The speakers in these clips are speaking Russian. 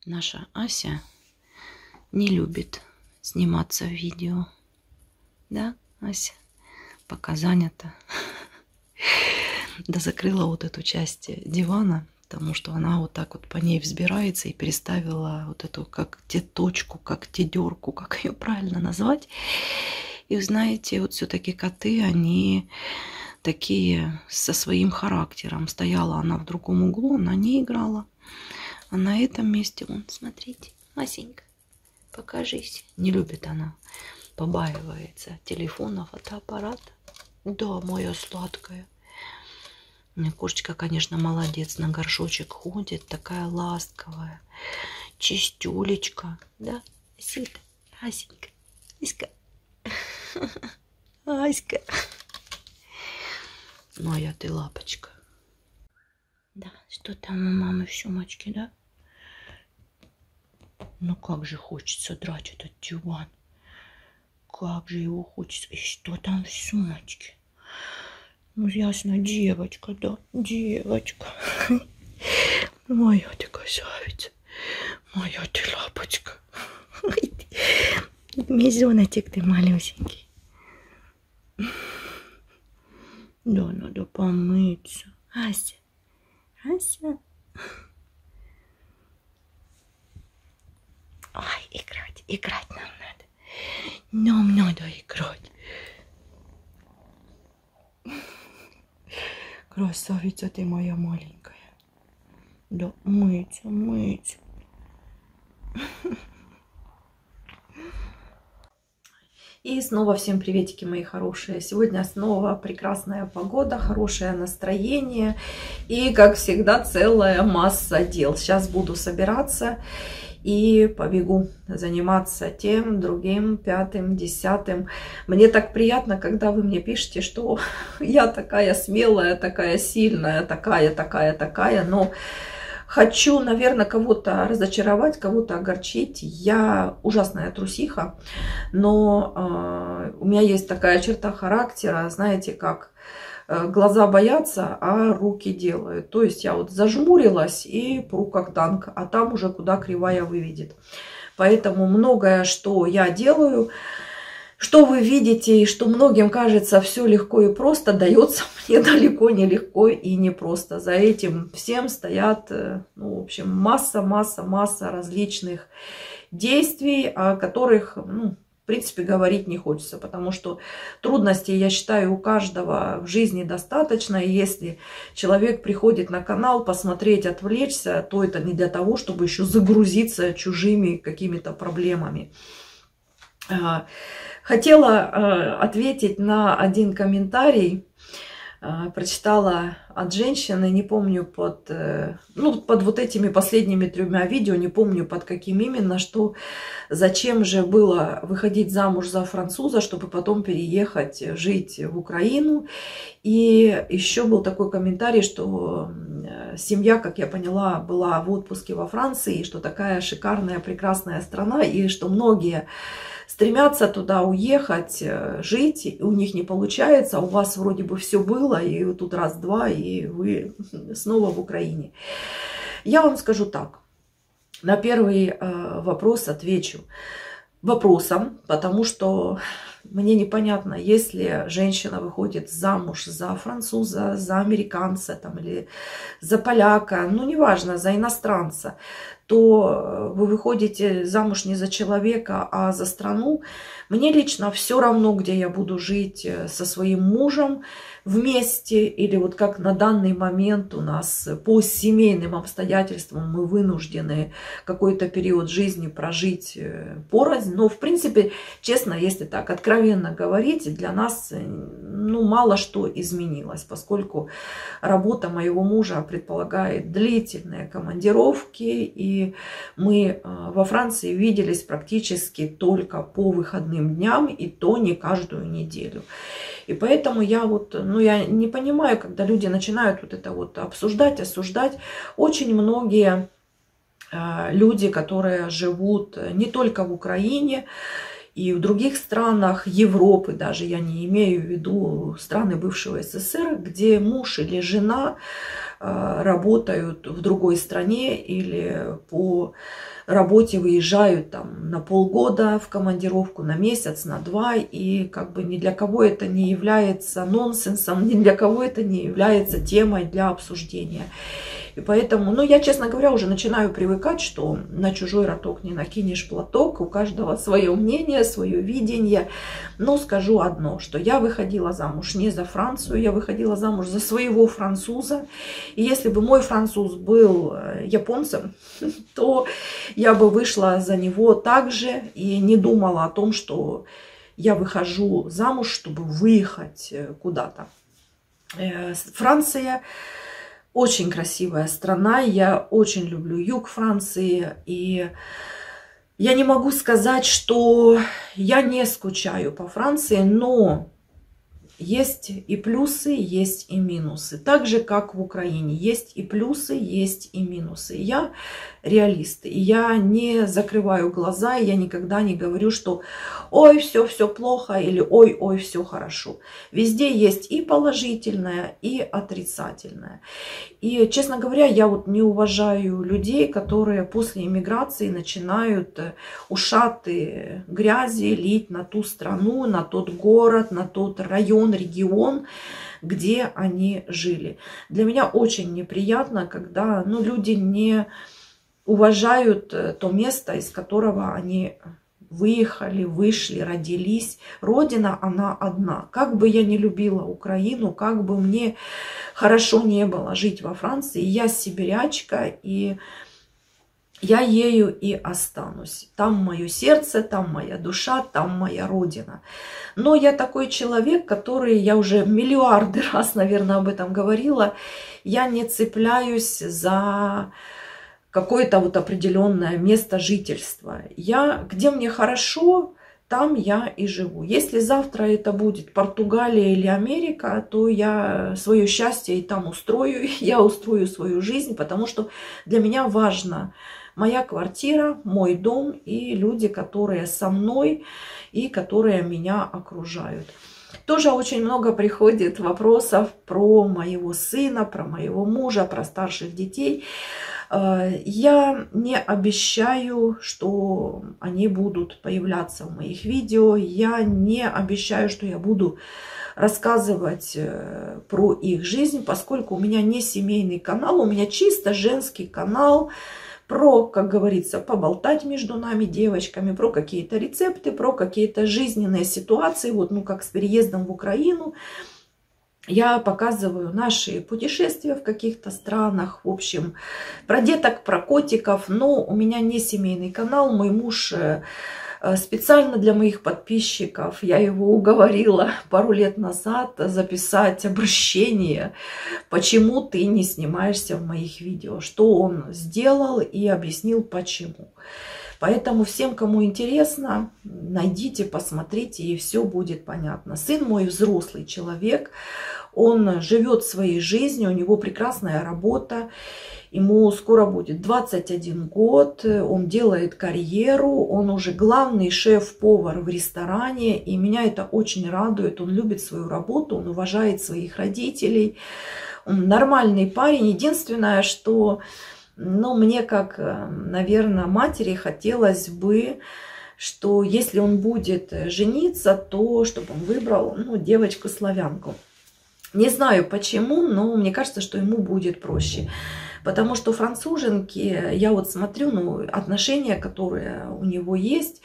Наша Ася не любит сниматься в видео. Да, Ася? Пока занята. Да закрыла вот эту часть дивана, потому что она вот так вот по ней взбирается и переставила вот эту как точку, как тедерку, как ее правильно назвать. И вы знаете, вот все-таки коты, они такие со своим характером. Стояла она в другом углу, она не играла. А на этом месте, вон, смотрите, Асенька, покажись. Не любит она, побаивается телефона, фотоаппарата. Да, моя сладкая. Кошечка, конечно, молодец, на горшочек ходит, такая ласковая, чистюлечка, да, Асенька, Асенька, Аська, Аська. Моя ты лапочка. Да, что там у мамы в сумочке, да? Ну как же хочется драть этот диван. Как же его хочется. И что там в сумочке? Ну ясно, девочка, да, девочка. Моя ты красавица. Моя ты лапочка. Мизоночек ты малюсенький. Да, надо помыться. Ася, Ася. Ой, играть нам надо. Нам надо играть. Красавица ты моя маленькая. Да, мыться. И снова всем приветики, мои хорошие. Сегодня снова прекрасная погода, хорошее настроение. И, как всегда, целая масса дел. Сейчас буду собираться и побегу заниматься тем, другим, пятым, десятым. Мне так приятно, когда вы мне пишете, что я такая смелая, такая сильная, такая. Но хочу, наверное, кого-то разочаровать, кого-то огорчить. Я ужасная трусиха, но у меня есть такая черта характера, знаете, как глаза боятся, а руки делают. То есть я вот зажмурилась и пру как танк, а там уже куда кривая выведет. Поэтому многое, что я делаю, что вы видите и что многим кажется все легко и просто, дается мне далеко не легко и не просто. За этим всем стоят, ну, в общем, масса различных действий, о которых, ну, в принципе, говорить не хочется, потому что трудностей, я считаю, у каждого в жизни достаточно. И если человек приходит на канал посмотреть, отвлечься, то это не для того, чтобы еще загрузиться чужими какими-то проблемами. Хотела ответить на один комментарий. Прочитала от женщины, не помню, под вот этими последними 3 видео, не помню под каким именно, что зачем же было выходить замуж за француза, чтобы потом переехать жить в Украину. И еще был такой комментарий, что семья, как я поняла, была в отпуске во Франции, что такая шикарная, прекрасная страна, и что многие стремятся туда уехать, жить, и у них не получается, у вас вроде бы все было, и тут раз-два, и вы снова в Украине. Я вам скажу так, на первый вопрос отвечу вопросом, потому что мне непонятно, если женщина выходит замуж за француза, за американца там, или за поляка, ну неважно, за иностранца, то вы выходите замуж не за человека, а за страну. Мне лично все равно, где я буду жить со своим мужем вместе, или вот как на данный момент у нас по семейным обстоятельствам мы вынуждены какой-то период жизни прожить порознь. Но, в принципе, честно, если так откровенно говорить, для нас ну, мало что изменилось, поскольку работа моего мужа предполагает длительные командировки, и мы во Франции виделись практически только по выходным дням, и то не каждую неделю. И поэтому я вот, ну, я не понимаю, когда люди начинают вот это вот обсуждать, осуждать. Очень многие люди, которые живут не только в Украине, и в других странах Европы, даже я не имею в виду страны бывшего СССР, где муж или жена работают в другой стране или по работе выезжают там на полгода в командировку, на месяц, на два, и как бы ни для кого это не является нонсенсом, ни для кого это не является темой для обсуждения. И поэтому, ну, я, честно говоря, уже начинаю привыкать, что на чужой роток не накинешь платок, у каждого свое мнение, свое видение. Но скажу одно, что я выходила замуж не за Францию, я выходила замуж за своего француза. И если бы мой француз был японцем, то я бы вышла за него также и не думала о том, что я выхожу замуж, чтобы выехать куда-то. Франция очень красивая страна, я очень люблю юг Франции, и я не могу сказать, что я не скучаю по Франции, но есть и плюсы, есть и минусы. Так же, как в Украине, есть и плюсы, есть и минусы. Я реалист, и я не закрываю глаза, и я никогда не говорю, что ой, все плохо, или ой, все хорошо. Везде есть и положительное, и отрицательное. И, честно говоря, я вот не уважаю людей, которые после иммиграции начинают ушаты грязи лить на ту страну, на тот город, на тот район, регион, где они жили. Для меня очень неприятно, когда люди не уважают то место, из которого они выехали, вышли, родились. Родина, она одна. Как бы я не любила Украину, как бы мне хорошо не было жить во Франции, я сибирячка, и я ею и останусь. Там мое сердце, там моя душа, там моя родина. Но я такой человек, который, я уже миллиарды раз, наверное, об этом говорила, я не цепляюсь за какое-то вот определенное место жительства. Где мне хорошо, там я и живу. Если завтра это будет Португалия или Америка, то я свое счастье и там устрою, я устрою свою жизнь, потому что для меня важна моя квартира, мой дом и люди, которые со мной и которые меня окружают. Тоже очень много приходит вопросов про моего сына, про моего мужа, про старших детей. Я не обещаю, что они будут появляться в моих видео. Я не обещаю, что я буду рассказывать про их жизнь, поскольку у меня не семейный канал, у меня чисто женский канал про, как говорится, поболтать между нами, девочками, про какие-то рецепты, про какие-то жизненные ситуации, вот, как с переездом в Украину. Я показываю наши путешествия в каких-то странах, в общем, про деток, про котиков, но у меня не семейный канал, мой муж специально для моих подписчиков, я его уговорила пару лет назад записать обращение, почему ты не снимаешься в моих видео, что он сделал и объяснил почему. Поэтому всем, кому интересно, найдите, посмотрите, и все будет понятно. Сын мой взрослый человек, он живет своей жизнью, у него прекрасная работа, ему скоро будет 21 год, он делает карьеру, он уже главный шеф-повар в ресторане, и меня это очень радует, он любит свою работу, он уважает своих родителей, он нормальный парень. Единственное, что... мне, как, наверное, матери, хотелось бы, что если он будет жениться, то чтобы он выбрал девочку-славянку. Не знаю почему, но мне кажется, что ему будет проще. Потому что француженки, я вот смотрю, отношения, которые у него есть,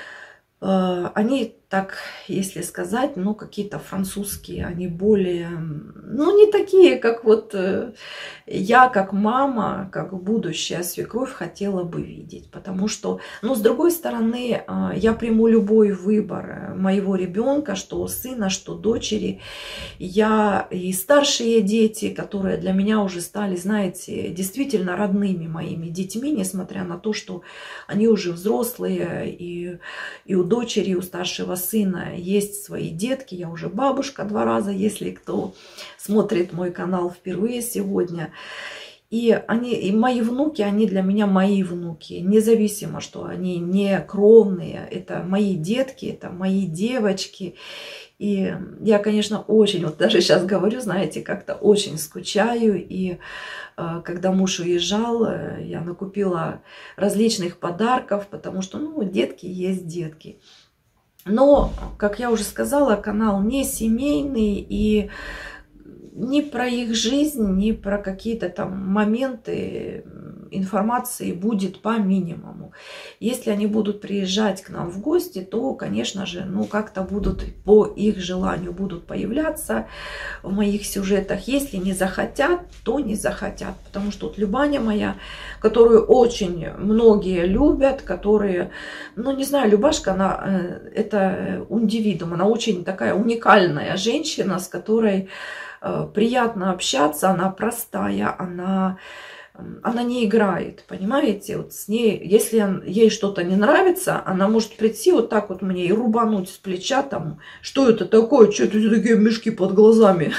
они так, если сказать, какие-то французские, они более, не такие, как вот я, как мама, как будущая свекровь хотела бы видеть. Потому что, с другой стороны, я приму любой выбор моего ребенка, что сына, что дочери. Я и старшие дети, которые для меня уже стали, знаете, действительно родными моими детьми, несмотря на то, что они уже взрослые, и у дочери, и у старшего сына есть свои детки. Я уже бабушка 2 раза, если кто смотрит мой канал впервые сегодня. И они, и мои внуки, они для меня мои внуки, независимо, что они не кровные, это мои детки, это мои девочки. И я, конечно, очень, вот даже сейчас говорю, знаете, как-то очень скучаю. И когда муж уезжал, я накупила различных подарков, потому что, ну, детки есть детки. Но, как я уже сказала, канал не семейный, и ни про их жизнь, ни про какие-то там моменты информации будет по минимуму. Если они будут приезжать к нам в гости, то, конечно же, ну, как-то будут по их желанию будут появляться в моих сюжетах. Если не захотят, то не захотят. Потому что вот Любаня моя, которую очень многие любят, которые, ну, не знаю, Любашка, она, это индивидуум, она очень такая уникальная женщина, с которой приятно общаться, она простая, она не играет, понимаете? Вот с ней, если ей что-то не нравится, она может прийти вот так вот мне и рубануть с плеча, там, что это такое, что это такие мешки под глазами.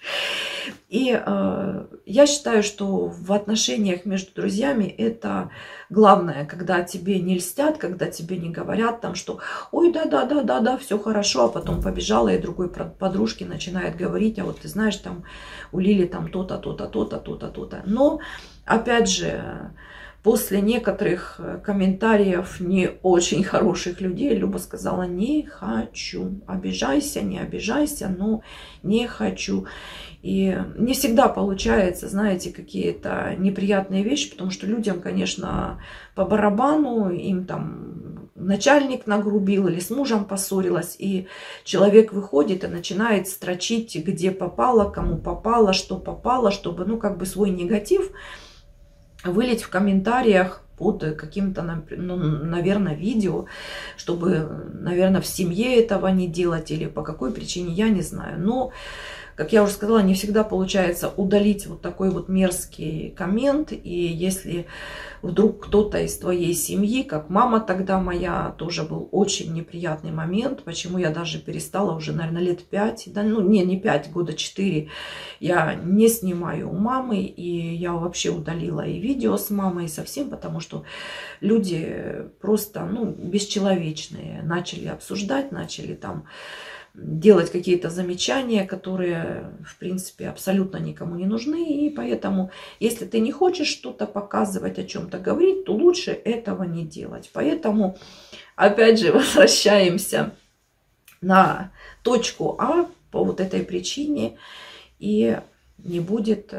И я считаю, что в отношениях между друзьями это главное, когда тебе не льстят, когда тебе не говорят там, что ой, да, все хорошо, а потом побежала и другой подружке начинает говорить, а вот ты знаешь, там у Лили там то-то, то-то, то-то, то-то, то-то. Но, опять же, после некоторых комментариев не очень хороших людей, Люба сказала, не хочу, обижайся, не обижайся, но не хочу. И не всегда получается, знаете, какие-то неприятные вещи, потому что людям, конечно, по барабану, им там начальник нагрубил или с мужем поссорилась, и человек выходит и начинает строчить, где попало, кому попало, чтобы, ну, как бы свой негатив вылить в комментариях под каким-то, ну, наверное, видео, чтобы, наверное, в семье этого не делать или по какой причине, я не знаю. Но, как я уже сказала, не всегда получается удалить вот такой вот мерзкий коммент. И если вдруг кто-то из твоей семьи, как мама тогда моя, тоже был очень неприятный момент, почему я даже перестала уже, наверное, лет 5, да, ну не 5, года 4, я не снимаю у мамы, и я вообще удалила и видео с мамой совсем, потому что люди просто, ну, бесчеловечные, начали обсуждать, начали там делать какие-то замечания, которые, в принципе, абсолютно никому не нужны. И поэтому, если ты не хочешь что-то показывать, о чем-то говорить, то лучше этого не делать. Поэтому, опять же, возвращаемся на точку А по вот этой причине. И не будет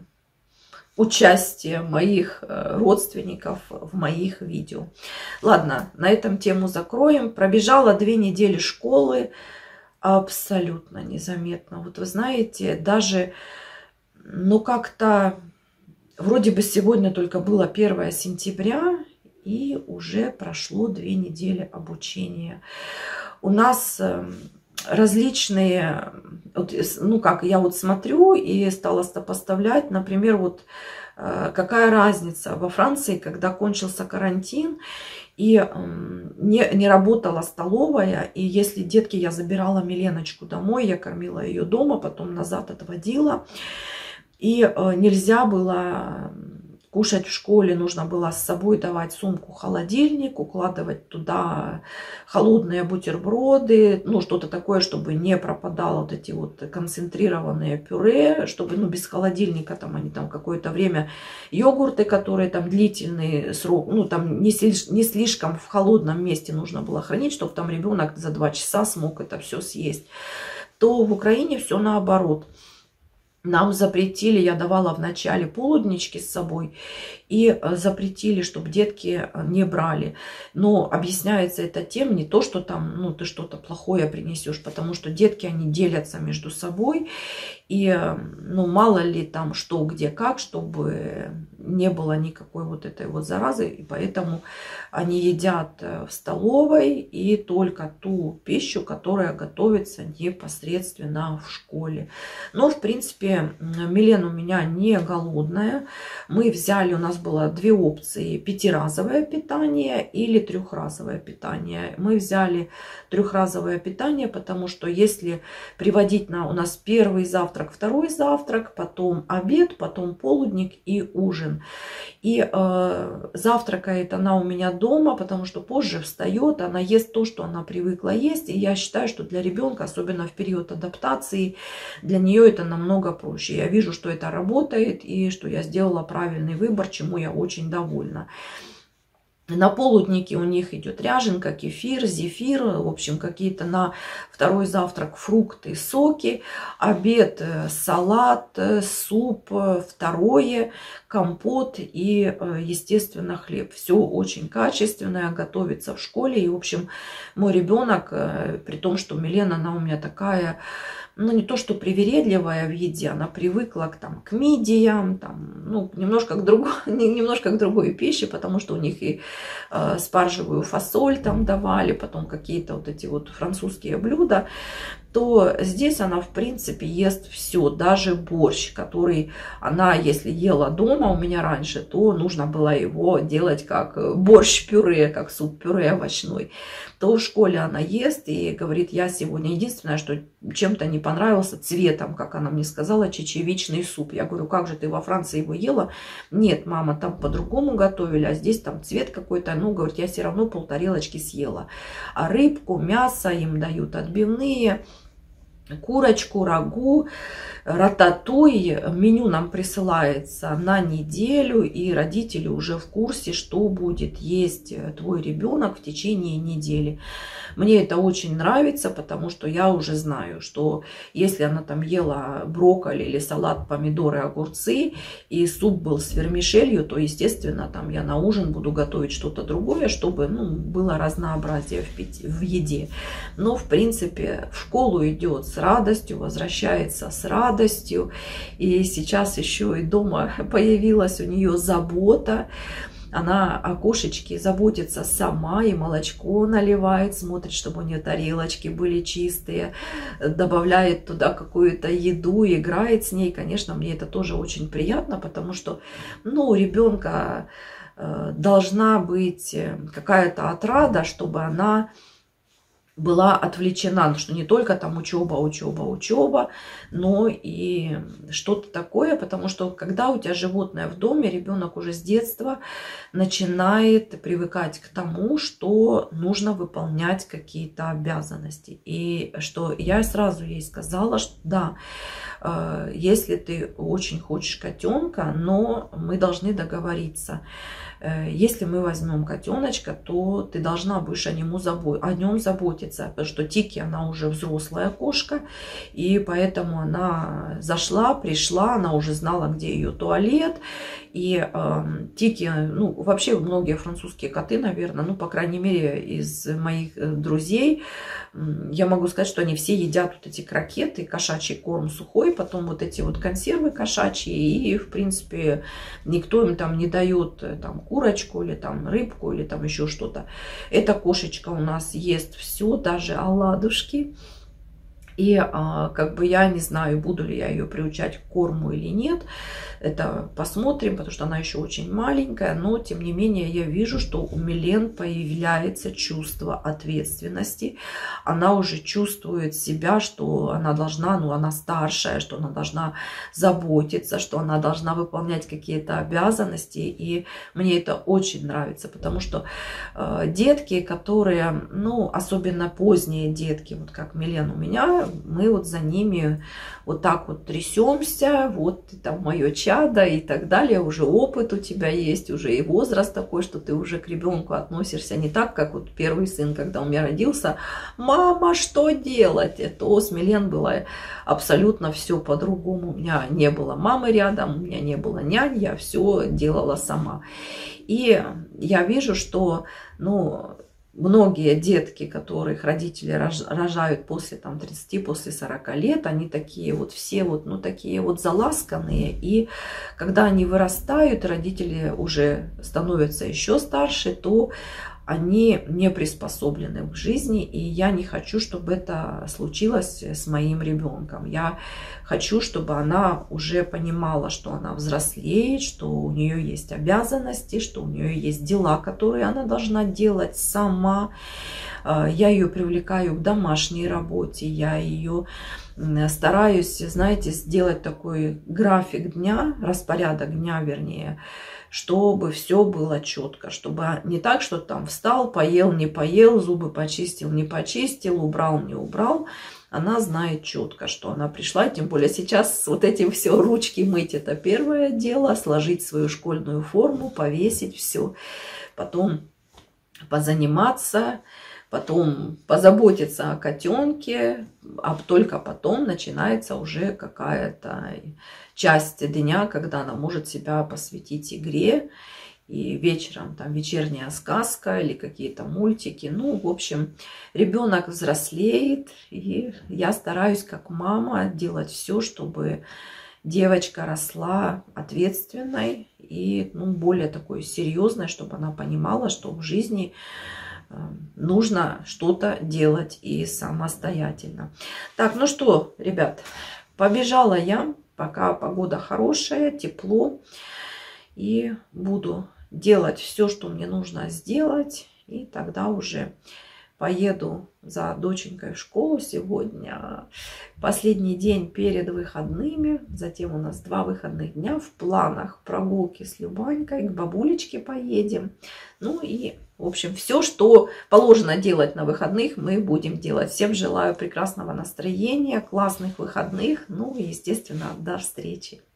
участия моих родственников в моих видео. Ладно, на этом тему закроем. Пробежала 2 недели школы. Абсолютно незаметно. Вот вы знаете, даже, ну, как-то, вроде бы сегодня только было 1 сентября, и уже прошло 2 недели обучения. У нас различные, вот, ну, как я вот смотрю и стала сопоставлять, например, вот какая разница во Франции, когда кончился карантин, и не работала столовая, и если детки, я забирала Миленочку домой, я кормила ее дома, потом назад отводила, и нельзя было кушать в школе, нужно было с собой давать сумку-холодильник, укладывать туда холодные бутерброды, ну, что-то такое, чтобы не пропадало вот эти вот концентрированные пюре, чтобы, ну, без холодильника там они там какое-то время, йогурты, которые там длительный срок, ну, там не слишком в холодном месте нужно было хранить, чтобы там ребенок за 2 часа смог это все съесть, то в Украине все наоборот. Нам запретили, я давала вначале полуднички с собой, и запретили, чтобы детки не брали. Но объясняется это тем, не то, что там, ну, ты что-то плохое принесешь, потому что детки, они делятся между собой. И, ну, мало ли там что, где, как, чтобы не было никакой вот этой вот заразы. И поэтому они едят в столовой и только ту пищу, которая готовится непосредственно в школе. Но, в принципе, Милена у меня не голодная. Мы взяли, у нас было 2 опции: 5-разовое питание или 3-разовое питание. Мы взяли 3-разовое питание, потому что если приводить у нас первый завтрак завтрак, второй завтрак, потом обед, потом полудник и ужин. И завтракает она у меня дома, потому что позже встает, она ест то, что она привыкла есть. И я считаю, что для ребенка, особенно в период адаптации, для нее это намного проще. Я вижу, что это работает и что я сделала правильный выбор, чему я очень довольна. На полуднике у них идет ряженка, кефир, зефир, в общем, какие-то на второй завтрак фрукты, соки, обед, салат, суп, второе, компот и, естественно, хлеб. Все очень качественное, готовится в школе. И, в общем, мой ребенок, при том, что Милена, она у меня такая... Ну, не то, что привередливая в еде, она привыкла к мидиям, ну, немножко к другой пище, потому что у них и спаржевую фасоль там давали, потом какие-то вот эти вот французские блюда, то здесь она, в принципе, ест все, даже борщ, который она, если ела дома у меня раньше, то нужно было его делать как борщ-пюре, как суп-пюре овощной. То в школе она ест и говорит, я сегодня единственное, что чем-то не понравился цветом, как она мне сказала, чечевичный суп. Я говорю, как же ты во Франции его ела? Нет, мама, там по-другому готовили, а здесь там цвет какой-то. Ну, говорит, я все равно полтарелочки съела. А рыбку, мясо им дают отбивные, курочку, рагу, рататуй. Меню нам присылается на неделю, и родители уже в курсе, что будет есть твой ребенок в течение недели. Мне это очень нравится, потому что я уже знаю, что если она там ела брокколи или салат, помидоры, огурцы, и суп был с вермишелью, то, естественно, там я на ужин буду готовить что-то другое, чтобы, ну, было разнообразие в еде. Но, в принципе, в школу идет с радостью, возвращается с радостью. И сейчас еще и дома появилась у нее забота. Она о кошечке заботится сама, и молочко наливает, смотрит, чтобы у нее тарелочки были чистые, добавляет туда какую-то еду, играет с ней. Конечно, мне это тоже очень приятно, потому что, ну, у ребенка должна быть какая-то отрада, чтобы она была отвлечена, что не только там учеба, но и что-то такое, потому что когда у тебя животное в доме, ребенок уже с детства начинает привыкать к тому, что нужно выполнять какие-то обязанности. И что я сразу ей сказала, что да, если ты очень хочешь котенка, но мы должны договориться. Если мы возьмем котеночка, то ты должна будешь о нем заботиться, потому что Тики, она уже взрослая кошка, и поэтому она пришла, она уже знала, где ее туалет, и Тики, ну, вообще многие французские коты, наверное, ну, по крайней мере, из моих друзей, я могу сказать, что они все едят вот эти крокеты, кошачий корм сухой, потом вот эти вот консервы кошачьи, и, в принципе, никто им там не дает там курочку или там рыбку или там еще что-то. Эта кошечка у нас ест все, даже оладушки. И как бы я не знаю, буду ли я ее приучать к корму или нет. Это посмотрим, потому что она еще очень маленькая. Но, тем не менее, я вижу, что у Милен появляется чувство ответственности. Она уже чувствует себя, что она должна, ну, она старшая, что она должна заботиться, что она должна выполнять какие-то обязанности. И мне это очень нравится, потому что детки, которые, ну, особенно поздние детки, вот как Милен у меня, мы вот за ними вот так вот трясемся, вот ты там мое чадо и так далее, уже опыт у тебя есть, уже и возраст такой, что ты уже к ребенку относишься не так, как вот первый сын, когда у меня родился, мама, что делать? То с Милен было абсолютно все по-другому, у меня не было мамы рядом, у меня не было нянь, я все делала сама. И я вижу, что, ну, многие детки, которых родители рожают после там 30, после 40 лет, они такие вот все вот, ну, такие вот заласканные. И когда они вырастают, родители уже становятся еще старше, то они не приспособлены к жизни, и я не хочу, чтобы это случилось с моим ребенком. Я хочу, чтобы она уже понимала, что она взрослеет, что у нее есть обязанности, что у нее есть дела, которые она должна делать сама. Я ее привлекаю к домашней работе, я ее Стараюсь, знаете, сделать такой график дня, распорядок дня, вернее, чтобы все было четко, чтобы не так, что там встал, поел, не поел, зубы почистил, не почистил, убрал, не убрал. Она знает четко, что она пришла, тем более сейчас вот этим все, ручки мыть — это первое дело, сложить свою школьную форму, повесить все, потом позаниматься, потом позаботиться о котенке, а только потом начинается уже какая-то часть дня, когда она может себя посвятить игре. И вечером там вечерняя сказка или какие-то мультики. Ну, в общем, ребенок взрослеет, и я стараюсь как мама делать все, чтобы девочка росла ответственной и более такой серьезной, чтобы она понимала, что в жизни нужно что-то делать и самостоятельно. Так, ну что, ребят, побежала я, пока погода хорошая, тепло. И буду делать все, что мне нужно сделать. И тогда уже поеду за доченькой в школу сегодня. Последний день перед выходными. Затем у нас 2 выходных дня. В планах прогулки с Любанькой. К бабулечке поедем. Ну и, в общем, все, что положено делать на выходных, мы будем делать. Всем желаю прекрасного настроения, классных выходных. Ну и, естественно, до встречи.